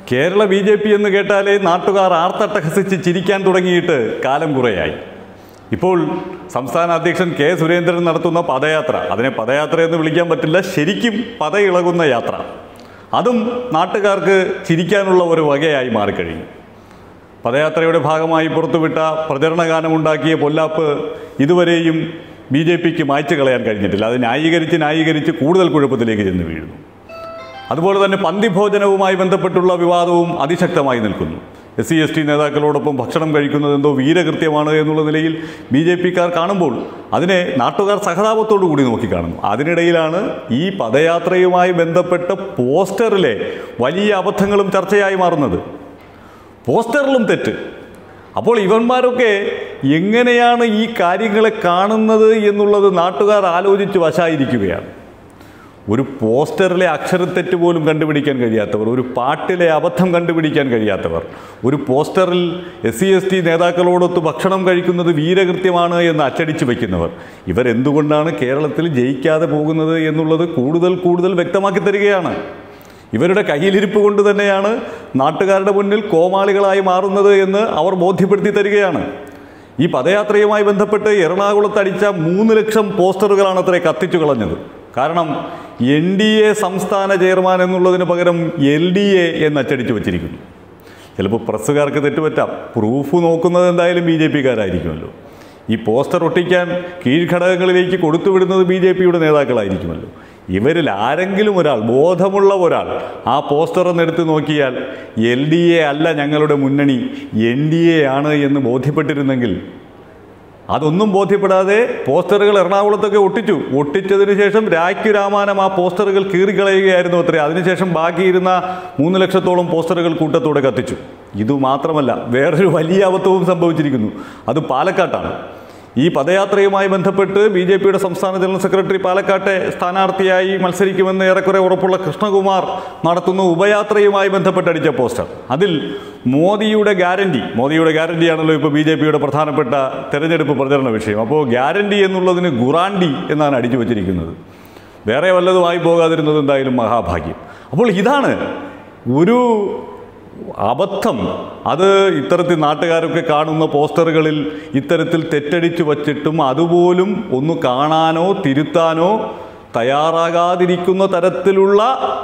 Kerala BJP എന്ന് കേട്ടാലേ നാട്ടുകാർ ആർത്തട്ടഹസിച്ച് ചിരിക്കാൻ തുടങ്ങിയിട്ട് കാലം കുറയായി. ഇപ്പോൾ സംസ്ഥാന അധ്യക്ഷൻ കെ സുരേന്ദ്രൻ നടത്തുന്ന പദയാത്ര, അതിനെ പദയാത്ര എന്ന് വിളിക്കാൻ പറ്റില്ല, ശരിക്കും പദയിളകുന്ന യാത്ര, അതും നാട്ടുകാർക്ക് ചിരിക്കാനുള്ള ഒരു വകയായി മാറിക്കഴിഞ്ഞു. പദയാത്രയുടെ ഭാഗമായി പുറത്തുവിട്ട പ്രചരണ ഗാനമുണ്ടാക്കിയ പൊല്ലാപ്പ് ഇതുവരെയും BJPക്ക് മായ്ച്ചു കളയാൻ കഴിഞ്ഞിട്ടില്ല. അത് ന്യായീകരിച്ച് കൂടുതൽ കുഴപ്പത്തിലേക്ക് ചെന്ന് വീഴുന്നു. അതുപോലെ തന്നെ പന്തിഭോജനവുമായി ബന്ധപ്പെട്ടുള്ള വിവാദവും അതിശക്തമായി നിൽക്കുന്നു. SC/ST നേതാക്കളോടൊപ്പം ഭക്ഷണം കഴിക്കുന്നത് എന്തോ വീരകൃത്യമാണ് എന്നുള്ള നിലയിൽ BJPക്കാർ കാണുമ്പോൾ അതിനെ നാട്ടുകാർ സഹതാപത്തോടു കൂടി നോക്കിക്കാണുന്നു. അതിനിടയിലാണ് ഈ പദയാത്രയുമായി ബന്ധപ്പെട്ട പോസ്റ്ററിലെ വലിയ അബദ്ധങ്ങളും ചർച്ചയായി മാറുന്നത്. പോസ്റ്ററിലും തെറ്റ്. അപ്പോൾ ഇവന്മാരൊക്കെ എങ്ങനെയാണ് ഈ കാര്യങ്ങളെ കാണുന്നത് എന്നുള്ളത് നാട്ടുകാർ ആലോചിച്ച് വശായിരിക്കുകയാണ്. ഒരു പോസ്റ്ററിലെ അക്ഷരത്തെറ്റ് പോലും കണ്ടുപിടിക്കാൻ കഴിയാത്തവർ, ഒരു പാട്ടിലെ അബദ്ധം കണ്ടുപിടിക്കാൻ കഴിയാത്തവർ, ഒരു പോസ്റ്ററിൽ SC/ST നേതാക്കളോടൊത്ത് ഭക്ഷണം കഴിക്കുന്നത് വീരകൃത്യമാണ് എന്ന് അച്ചടിച്ചു വയ്ക്കുന്നവർ, ഇവരെന്തുകൊണ്ടാണ് കേരളത്തിൽ ജയിക്കാതെ പോകുന്നത് എന്നുള്ളത് കൂടുതൽ വ്യക്തമാക്കി തരികയാണ്. ഇവരുടെ കയ്യിലിരിപ്പ് കൊണ്ട് തന്നെയാണ് നാട്ടുകാരുടെ മുന്നിൽ കോമാളികളായി മാറുന്നത് എന്ന് അവർ ബോധ്യപ്പെടുത്തി തരികയാണ്. ഈ പദയാത്രയുമായി ബന്ധപ്പെട്ട് എറണാകുളത്ത് അടിച്ച 3 ലക്ഷം പോസ്റ്ററുകളാണ് അത്രേ കത്തിച്ചു കളഞ്ഞത്. കാരണം NDA സംസ്ഥാന ചെയർമാൻ എന്നുള്ളതിന് പകരം LDA എന്ന് അച്ചടിച്ചു വച്ചിരിക്കുന്നു. ചിലപ്പോൾ പ്രസ്സുകാർക്ക് തെറ്റുപറ്റാം, പ്രൂഫ് നോക്കുന്നത് എന്തായാലും BJPക്കാരായിരിക്കുമല്ലോ. ഈ പോസ്റ്റർ ഒട്ടിക്കാൻ കീഴ്ഘടകങ്ങളിലേക്ക് കൊടുത്തുവിടുന്നത് BJPയുടെ നേതാക്കളായിരിക്കുമല്ലോ. ഇവരിൽ ആരെങ്കിലും ഒരാൾ, ബോധമുള്ള ഒരാൾ ആ പോസ്റ്റർ ഒന്നെടുത്ത് നോക്കിയാൽ LDA അല്ല ഞങ്ങളുടെ മുന്നണി, NDA ആണ് എന്ന് ബോധ്യപ്പെട്ടിരുന്നെങ്കിൽ, അതൊന്നും ബോധ്യപ്പെടാതെ പോസ്റ്ററുകൾ എറണാകുളത്തൊക്കെ ഒട്ടിച്ചതിന് ശേഷം രാമാനം ആ പോസ്റ്ററുകൾ കീറിക്കളയുകയായിരുന്നു അത്രേ. അതിനുശേഷം ബാക്കിയിരുന്ന 3 ലക്ഷത്തോളം പോസ്റ്ററുകൾ കൂട്ടത്തോടെ കത്തിച്ചു. ഇതുമാത്രമല്ല, വേറൊരു വലിയ അബദ്ധവും സംഭവിച്ചിരിക്കുന്നു. അത് പാലക്കാട്ടാണ്. ഈ പദയാത്രയുമായി ബന്ധപ്പെട്ട് BJPയുടെ സംസ്ഥാന ജനറൽ സെക്രട്ടറി പാലക്കാട്ടെ സ്ഥാനാർത്ഥിയായി മത്സരിക്കുമെന്ന് ഏറെക്കുറെ ഉറപ്പുള്ള കൃഷ്ണകുമാർ നടത്തുന്ന ഉപയാത്രയുമായി ബന്ധപ്പെട്ട് അടിച്ച പോസ്റ്റർ, അതിൽ മോദിയുടെ ഗ്യാരണ്ടിയാണല്ലോ ഇപ്പോൾ BJPയുടെ പ്രധാനപ്പെട്ട തെരഞ്ഞെടുപ്പ് പ്രചരണ വിഷയം. അപ്പോൾ ഗ്യാരണ്ടി എന്നുള്ളതിന് ഗുറാണ്ടി എന്നാണ് അടിച്ചു വച്ചിരിക്കുന്നത്. വേറെ വല്ലതുമായി പോകാതിരുന്നത് എന്തായാലും മഹാഭാഗ്യം. അപ്പോൾ ഇതാണ് ഒരു അബദ്ധം. അത് ഇത്തരത്തിൽ നാട്ടുകാരൊക്കെ കാണുന്ന പോസ്റ്ററുകളിൽ ഇത്തരത്തിൽ തെറ്റടിച്ചു വച്ചിട്ടും അതുപോലും ഒന്ന് കാണാനോ തിരുത്താനോ തയ്യാറാകാതിരിക്കുന്ന തരത്തിലുള്ള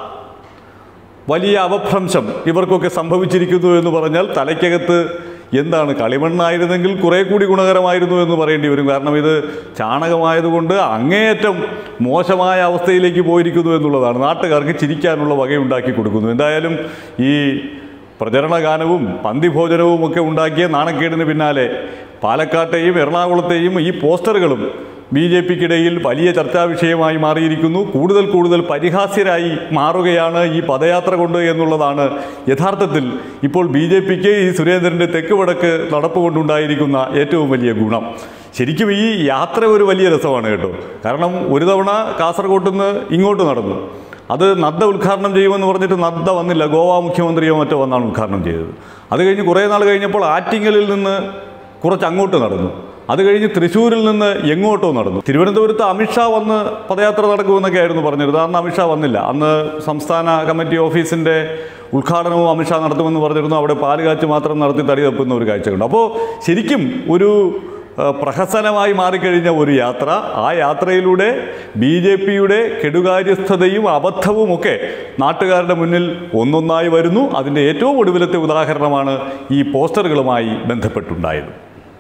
വലിയ അപഭ്രംശം ഇവർക്കൊക്കെ സംഭവിച്ചിരിക്കുന്നു എന്ന് പറഞ്ഞാൽ തലയ്ക്കകത്ത് എന്താണ്, കളിമണ്ണായിരുന്നെങ്കിൽ കുറേ കൂടി ഗുണകരമായിരുന്നു എന്ന് പറയേണ്ടി വരും. കാരണം ഇത് ചാണകമായതുകൊണ്ട് അങ്ങേയറ്റം മോശമായ അവസ്ഥയിലേക്ക് പോയിരിക്കുന്നു എന്നുള്ളതാണ്. നാട്ടുകാർക്ക് ചിരിക്കാനുള്ള വകയുണ്ടാക്കി കൊടുക്കുന്നു. എന്തായാലും ഈ പ്രചരണ ഗാനവും പന്തിഭോജനവും ഒക്കെ ഉണ്ടാക്കിയ നാണക്കേടിന് പിന്നാലെ പാലക്കാട്ടെയും എറണാകുളത്തെയും ഈ പോസ്റ്ററുകളും BJPക്കിടയിൽ വലിയ ചർച്ചാ വിഷയമായി മാറിയിരിക്കുന്നു. കൂടുതൽ പരിഹാസ്യരായി മാറുകയാണ് ഈ പദയാത്ര കൊണ്ട് എന്നുള്ളതാണ് യഥാർത്ഥത്തിൽ ഇപ്പോൾ BJPക്ക് ഈ സുരേന്ദ്രൻ്റെ തെക്ക് വടക്ക് നടപ്പ് കൊണ്ടുണ്ടായിരിക്കുന്ന ഏറ്റവും വലിയ ഗുണം. ശരിക്കും ഈ യാത്ര ഒരു വലിയ രസമാണ് കേട്ടോ. കാരണം ഒരു തവണ കാസർഗോഡ് നിന്ന് ഇങ്ങോട്ട് നടന്നു. അത് നദ്ദ ഉദ്ഘാടനം ചെയ്യുമെന്ന് പറഞ്ഞിട്ട് നദ്ദ വന്നില്ല, ഗോവ മുഖ്യമന്ത്രിയോ മറ്റോ വന്നാണ് ഉദ്ഘാടനം ചെയ്തത്. അത് കഴിഞ്ഞ് കുറേ നാൾ കഴിഞ്ഞപ്പോൾ ആറ്റിങ്ങലിൽ നിന്ന് കുറച്ച് അങ്ങോട്ട് നടന്നു. അത് കഴിഞ്ഞ് തൃശ്ശൂരിൽ നിന്ന് എങ്ങോട്ടോ നടന്നു. തിരുവനന്തപുരത്ത് അമിത്ഷാ വന്ന് പദയാത്ര നടക്കുമെന്നൊക്കെ ആയിരുന്നു പറഞ്ഞിരുന്നത്. അന്ന് അമിത്ഷാ വന്നില്ല. അന്ന് സംസ്ഥാന കമ്മിറ്റി ഓഫീസിൻ്റെ ഉദ്ഘാടനവും അമിത്ഷാ നടത്തുമെന്ന് പറഞ്ഞിരുന്നു. അവിടെ പാലുകാച്ച് മാത്രം നടത്തി തടി തപ്പുന്ന ഒരു കാഴ്ചയുണ്ട്. അപ്പോൾ ശരിക്കും ഒരു പ്രഹസനമായി മാറിക്കഴിഞ്ഞ ഒരു യാത്ര. ആ യാത്രയിലൂടെ BJPയുടെ കെടുകാര്യസ്ഥതയും അബദ്ധവുമൊക്കെ നാട്ടുകാരുടെ മുന്നിൽ ഒന്നൊന്നായി വരുന്നു. അതിൻ്റെ ഏറ്റവും ഒടുവിലത്തെ ഉദാഹരണമാണ് ഈ പോസ്റ്ററുകളുമായി ബന്ധപ്പെട്ടുണ്ടായത്.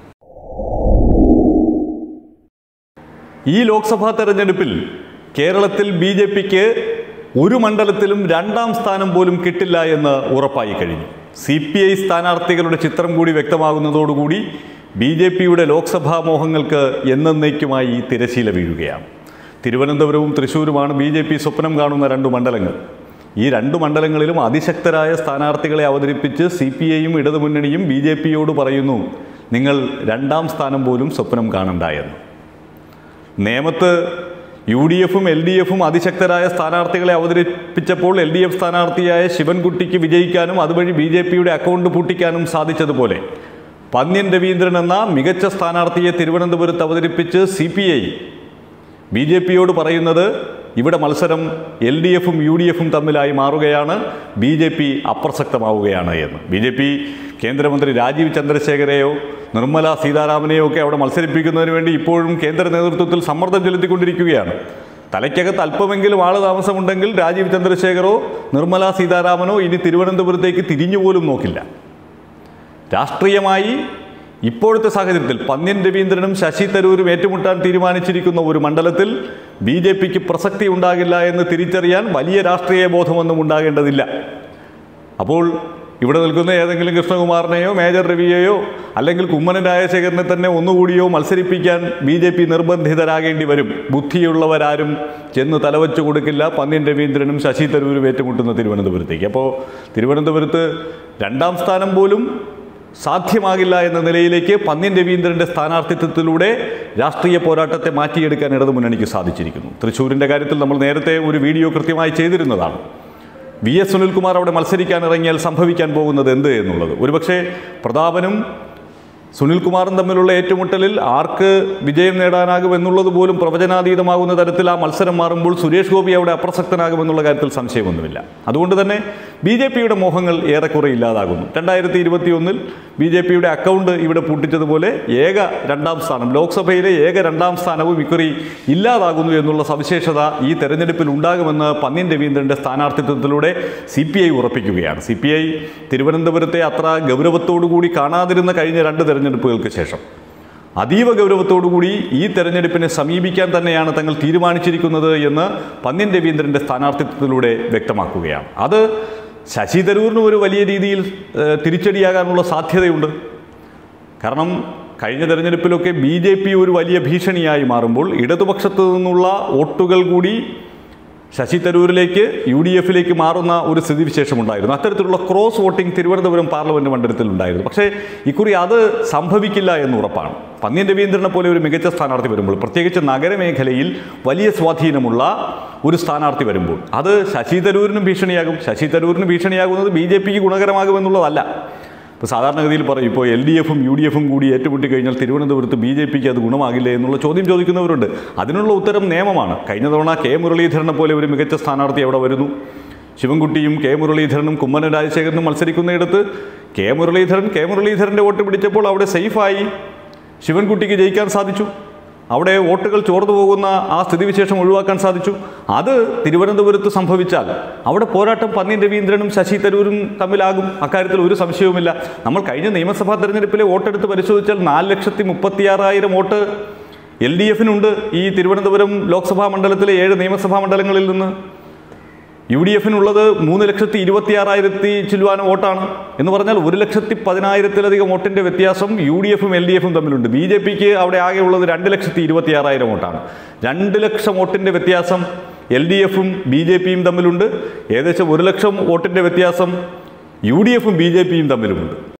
ഈ ലോക്സഭാ തെരഞ്ഞെടുപ്പിൽ കേരളത്തിൽ BJPക്ക് ഒരു മണ്ഡലത്തിലും 2ാം സ്ഥാനം പോലും കിട്ടില്ല എന്ന് ഉറപ്പായി കഴിഞ്ഞു. CPI സ്ഥാനാർത്ഥികളുടെ ചിത്രം കൂടി വ്യക്തമാകുന്നതോടുകൂടി BJPയുടെ ലോക്സഭാ മോഹങ്ങൾക്ക് എന്നേക്കുമായി തിരശീല വീഴുകയാണ്. തിരുവനന്തപുരവും തൃശ്ശൂരുമാണ് BJP സ്വപ്നം കാണുന്ന 2 മണ്ഡലങ്ങൾ. ഈ 2 മണ്ഡലങ്ങളിലും അതിശക്തരായ സ്ഥാനാർത്ഥികളെ അവതരിപ്പിച്ച് CPIയും ഇടതുമുന്നണിയും BJPയോട് പറയുന്നു, നിങ്ങൾ 2ാം സ്ഥാനം പോലും സ്വപ്നം കാണണ്ട എന്ന്. നേമത്ത് UDFും LDFും അതിശക്തരായ സ്ഥാനാർത്ഥികളെ അവതരിപ്പിച്ചപ്പോൾ LDF സ്ഥാനാർത്ഥിയായ ശിവൻകുട്ടിക്ക് വിജയിക്കാനും അതുവഴി BJPയുടെ അക്കൗണ്ട് പൂട്ടിക്കാനും സാധിച്ചതുപോലെ പന്ന്യൻ രവീന്ദ്രൻ എന്ന മികച്ച സ്ഥാനാർത്ഥിയെ തിരുവനന്തപുരത്ത് അവതരിപ്പിച്ച് CPI BJPയോട് പറയുന്നത് ഇവിടെ മത്സരം LDFും UDFും തമ്മിലായി മാറുകയാണ്, BJP അപ്രസക്തമാവുകയാണ് എന്ന്. BJP കേന്ദ്രമന്ത്രി രാജീവ് ചന്ദ്രശേഖരെയോ നിർമ്മല സീതാരാമനെയോ ഒക്കെ അവിടെ മത്സരിപ്പിക്കുന്നതിന് വേണ്ടി ഇപ്പോഴും കേന്ദ്ര നേതൃത്വത്തിൽ സമ്മർദ്ദം ചെലുത്തിക്കൊണ്ടിരിക്കുകയാണ്. തലയ്ക്കകത്ത് അല്പമെങ്കിലും ആൾ താമസമുണ്ടെങ്കിൽ രാജീവ് ചന്ദ്രശേഖരോ നിർമ്മല സീതാരാമനോ ഇനി തിരുവനന്തപുരത്തേക്ക് തിരിഞ്ഞുപോലും നോക്കില്ല. രാഷ്ട്രീയമായി ഇപ്പോഴത്തെ സാഹചര്യത്തിൽ പന്ന്യൻ രവീന്ദ്രനും ശശി തരൂരും ഏറ്റുമുട്ടാൻ തീരുമാനിച്ചിരിക്കുന്ന ഒരു മണ്ഡലത്തിൽ BJPക്ക് പ്രസക്തി ഉണ്ടാകില്ല എന്ന് തിരിച്ചറിയാൻ വലിയ രാഷ്ട്രീയ ബോധമൊന്നും ഉണ്ടാകേണ്ടതില്ല. അപ്പോൾ ഇവിടെ നിൽക്കുന്ന ഏതെങ്കിലും കൃഷ്ണകുമാറിനെയോ മേജർ രവിയെയോ അല്ലെങ്കിൽ കുമ്മനം രാജശേഖരനെ തന്നെ ഒന്നുകൂടിയോ മത്സരിപ്പിക്കാൻ BJP നിർബന്ധിതരാകേണ്ടി വരും. ബുദ്ധിയുള്ളവരാരും ചെന്ന് തലവച്ചു കൊടുക്കില്ല പന്ന്യൻ രവീന്ദ്രനും ശശി തരൂരും ഏറ്റുമുട്ടുന്ന തിരുവനന്തപുരത്തേക്ക്. അപ്പോൾ തിരുവനന്തപുരത്ത് 2ാം സ്ഥാനം പോലും സാധ്യമാകില്ല എന്ന നിലയിലേക്ക് പന്ന്യൻ രവീന്ദ്രൻ്റെ സ്ഥാനാർത്ഥിത്വത്തിലൂടെ രാഷ്ട്രീയ പോരാട്ടത്തെ മാറ്റിയെടുക്കാൻ ഇടതുമുന്നണിക്ക് സാധിച്ചിരിക്കുന്നു. തൃശ്ശൂരിൻ്റെ കാര്യത്തിൽ നമ്മൾ നേരത്തെ ഒരു വീഡിയോ കൃത്യമായി ചെയ്തിരുന്നതാണ്. VS സുനിൽകുമാർ അവിടെ മത്സരിക്കാൻ ഇറങ്ങിയാൽ സംഭവിക്കാൻ പോകുന്നത് എന്ത് എന്നുള്ളത്. ഒരുപക്ഷെ പ്രതാപനും സുനിൽകുമാറും തമ്മിലുള്ള ഏറ്റുമുട്ടലിൽ ആർക്ക് വിജയം നേടാനാകുമെന്നുള്ളത് പോലും പ്രവചനാതീതമാകുന്ന തരത്തിൽ ആ മത്സരം മാറുമ്പോൾ സുരേഷ് ഗോപി അവിടെ അപ്രസക്തനാകുമെന്നുള്ള കാര്യത്തിൽ സംശയമൊന്നുമില്ല. അതുകൊണ്ട് തന്നെ BJPയുടെ മോഹങ്ങൾ ഏറെക്കുറെ ഇല്ലാതാകുന്നു. 2021 BJPയുടെ അക്കൗണ്ട് ഇവിടെ പൂട്ടിച്ചതുപോലെ ഏക 2ാം സ്ഥാനം, ലോക്സഭയിലെ ഏക 2ാം സ്ഥാനവും ഇക്കുറി ഇല്ലാതാകുന്നു എന്നുള്ള സവിശേഷത ഈ തെരഞ്ഞെടുപ്പിൽ ഉണ്ടാകുമെന്ന് പന്ന്യൻ രവീന്ദ്രൻ്റെ സ്ഥാനാർത്ഥിത്വത്തിലൂടെ CPI ഉറപ്പിക്കുകയാണ്. CPI തിരുവനന്തപുരത്തെ അത്ര ഗൗരവത്തോടുകൂടി കാണാതിരുന്ന കഴിഞ്ഞ 2 തെരഞ്ഞെടുപ്പുകൾക്ക് ശേഷം അതീവ ഗൗരവത്തോടുകൂടി ഈ തെരഞ്ഞെടുപ്പിനെ സമീപിക്കാൻ തന്നെയാണ് തങ്ങൾ തീരുമാനിച്ചിരിക്കുന്നത് എന്ന് പന്ന്യൻ രവീന്ദ്രൻ്റെ സ്ഥാനാർത്ഥിത്വത്തിലൂടെ വ്യക്തമാക്കുകയാണ്. അത് ശശി തരൂരിന് ഒരു വലിയ രീതിയിൽ തിരിച്ചടിയാകാനുള്ള സാധ്യതയുണ്ട്. കാരണം കഴിഞ്ഞ തെരഞ്ഞെടുപ്പിലൊക്കെ BJP ഒരു വലിയ ഭീഷണിയായി മാറുമ്പോൾ ഇടതുപക്ഷത്തു നിന്നുള്ള വോട്ടുകൾ കൂടി ശശി തരൂരിലേക്ക് UDFിലേക്ക് മാറുന്ന ഒരു സ്ഥിതിവിശേഷമുണ്ടായിരുന്നു. അത്തരത്തിലുള്ള ക്രോസ് വോട്ടിംഗ് തിരുവനന്തപുരം പാർലമെൻറ്റ് മണ്ഡലത്തിൽ ഉണ്ടായിരുന്നു. പക്ഷേ ഇക്കുറി അത് സംഭവിക്കില്ല എന്ന് ഉറപ്പാണ്. പന്ന്യൻ രവീന്ദ്രനെ പോലെ ഒരു മികച്ച സ്ഥാനാർത്ഥി വരുമ്പോൾ, പ്രത്യേകിച്ച് നഗരമേഖലയിൽ വലിയ സ്വാധീനമുള്ള ഒരു സ്ഥാനാർത്ഥി വരുമ്പോൾ അത് ശശി തരൂരിനും ഭീഷണിയാകും. ശശി തരൂരിന് ഭീഷണിയാകുന്നത് BJPക്ക് ഗുണകരമാകുമെന്നുള്ളതല്ല. ഇപ്പോൾ സാധാരണഗതിയിൽ പറയും, ഇപ്പോൾ LDFും UDFും കൂടി ഏറ്റുമുട്ടിക്കഴിഞ്ഞാൽ തിരുവനന്തപുരത്ത് BJPക്ക് അത് ഗുണമാകില്ലേ എന്നുള്ള ചോദ്യം ചോദിക്കുന്നവരുണ്ട്. അതിനുള്ള ഉത്തരം നിയമമാണ്. കഴിഞ്ഞ തവണ K മുരളീധരനെ പോലെ ഒരു മികച്ച സ്ഥാനാർത്ഥി അവിടെ വരുന്നു. ശിവൻകുട്ടിയും K മുരളീധരനും കുമ്മനം രാജശേഖരനും മത്സരിക്കുന്നയിടത്ത് K മുരളീധരൻ്റെ വോട്ട് പിടിച്ചപ്പോൾ അവിടെ സേഫായി ശിവൻകുട്ടിക്ക് ജയിക്കാൻ സാധിച്ചു. അവിടെ വോട്ടുകൾ ചോർന്നു പോകുന്ന ആ സ്ഥിതിവിശേഷം ഒഴിവാക്കാൻ സാധിച്ചു. അത് തിരുവനന്തപുരത്ത് സംഭവിച്ചാൽ അവിടെ പോരാട്ടം പന്ന്യൻ രവീന്ദ്രനും ശശി തരൂരും തമ്മിലാകും. അക്കാര്യത്തിൽ ഒരു സംശയവുമില്ല. നമ്മൾ കഴിഞ്ഞ നിയമസഭാ തെരഞ്ഞെടുപ്പിലെ വോട്ടെടുത്ത് പരിശോധിച്ചാൽ 4,36,000 വോട്ട് LDFിനുണ്ട് ഈ തിരുവനന്തപുരം ലോക്സഭാ മണ്ഡലത്തിലെ 7 നിയമസഭാ മണ്ഡലങ്ങളിൽ നിന്ന്. UDFിനുള്ളത് 3,26,000 ചില്ലുവാനം വോട്ടാണ്. എന്ന് പറഞ്ഞാൽ 1,10,000-ലധികം വോട്ടിൻ്റെ വ്യത്യാസം UDFും LDFും തമ്മിലുണ്ട്. BJPക്ക് അവിടെ ആകെ ഉള്ളത് 2,26,000 വോട്ടാണ്. 2 ലക്ഷം വോട്ടിൻ്റെ വ്യത്യാസം LDFും BJPയും തമ്മിലുണ്ട്. ഏകദേശം 1 ലക്ഷം വോട്ടിൻ്റെ വ്യത്യാസം UDFും BJPയും തമ്മിലുമുണ്ട്.